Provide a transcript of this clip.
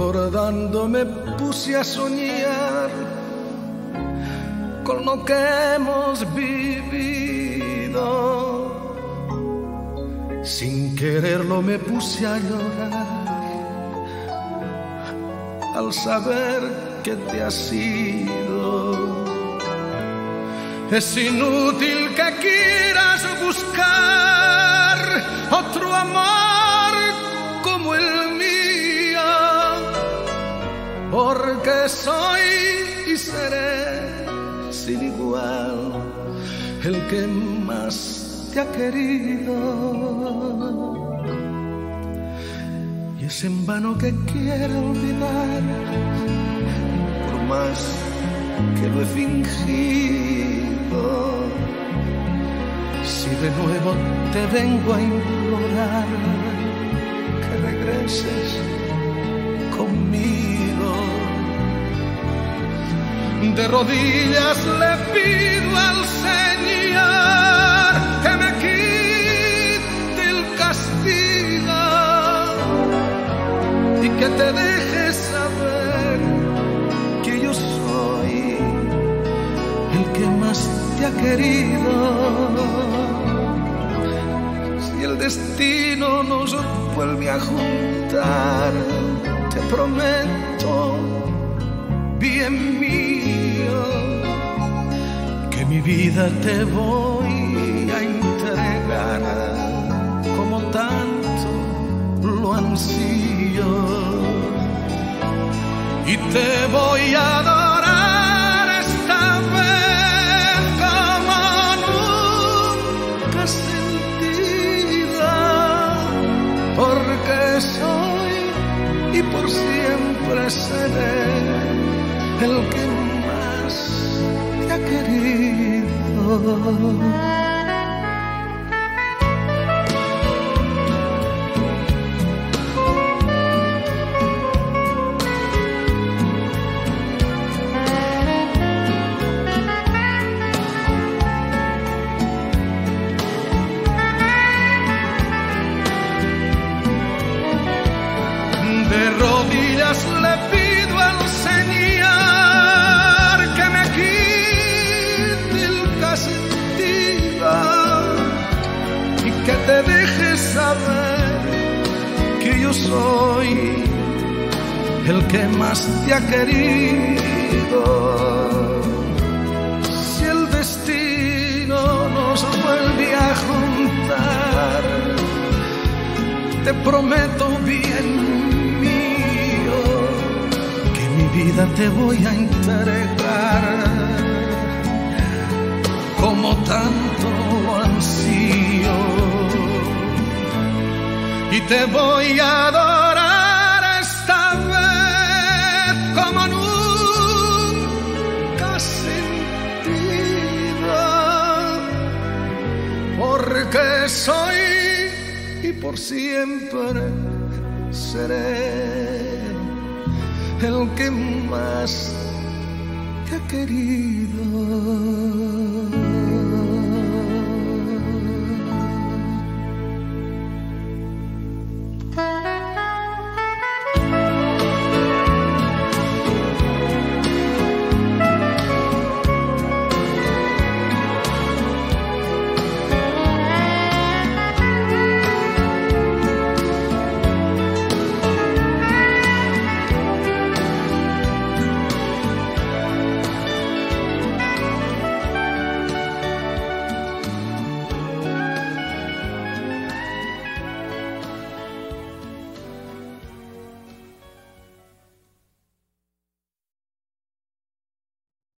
recordando me puse a soñar con lo que hemos vivido. Sin quererlo me puse a llorar al saber que te has ido. Es inútil que quieras buscar otro amor como el mío, porque soy y seré sin igual el que más te ha querido. Y es en vano que quiero olvidar, por más que lo he fingido. Si de nuevo te vengo a implorar que regreses conmigo, de rodillas le pido al Señor que me quite el castigo y que te deje saber que yo soy el que más te ha querido. Si el destino nos vuelve a juntar, te prometo, bien mío, que mi vida te voy a entregar como tanto lo ansío, y te voy a adorar esta vez como nunca sentida, porque soy y por siempre seré el que más te ha querido. De rodillas le pido al Señor que me quite el castigo y que te deje saber que yo soy el que más te ha querido. Si el destino nos vuelve a juntar, te prometo, bien mío, que mi vida te voy a entregar como tanto lo ansío, y te voy a adorar esta vez como nunca sentido, porque soy y por siempre seré el que más te ha querido.